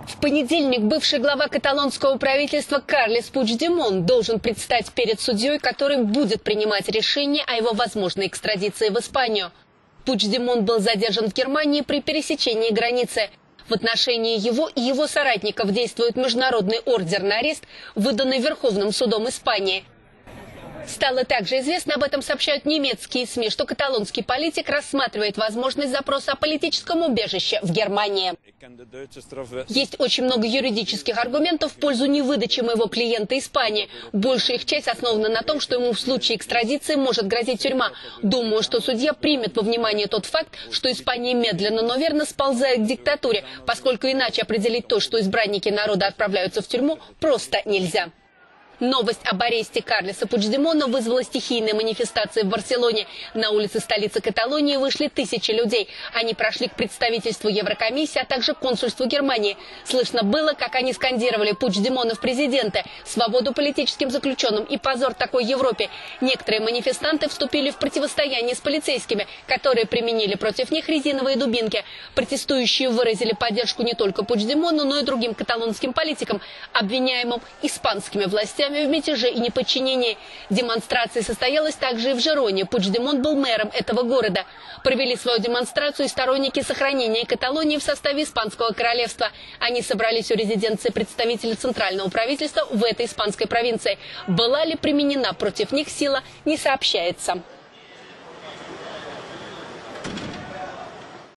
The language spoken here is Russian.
В понедельник бывший глава каталонского правительства Карлес Пучдемон должен предстать перед судьей, который будет принимать решение о его возможной экстрадиции в Испанию. Пучдемон был задержан в Германии при пересечении границы. В отношении его и его соратников действует международный ордер на арест, выданный Верховным судом Испании. Стало также известно, об этом сообщают немецкие СМИ, что каталонский политик рассматривает возможность запроса о политическом убежище в Германии. Есть очень много юридических аргументов в пользу невыдачи моего клиента Испании. Большая их часть основана на том, что ему в случае экстрадиции может грозить тюрьма. Думаю, что судья примет во внимание тот факт, что Испания медленно, но верно сползает к диктатуре, поскольку иначе определить то, что избранники народа отправляются в тюрьму, просто нельзя. Новость об аресте Карлеса Пучдемона вызвала стихийные манифестации в Барселоне. На улицы столицы Каталонии вышли тысячи людей. Они прошли к представительству Еврокомиссии, а также консульству Германии. Слышно было, как они скандировали: Пучдемона в президенты, свободу политическим заключенным и позор такой Европе. Некоторые манифестанты вступили в противостояние с полицейскими, которые применили против них резиновые дубинки. Протестующие выразили поддержку не только Пучдемону, но и другим каталонским политикам, обвиняемым испанскими властями в мятеже и неподчинении. Демонстрация состоялась также и в Жироне. Пучдемон был мэром этого города. Провели свою демонстрацию и сторонники сохранения Каталонии в составе Испанского королевства. Они собрались у резиденции представителей центрального правительства в этой испанской провинции. Была ли применена против них сила, не сообщается.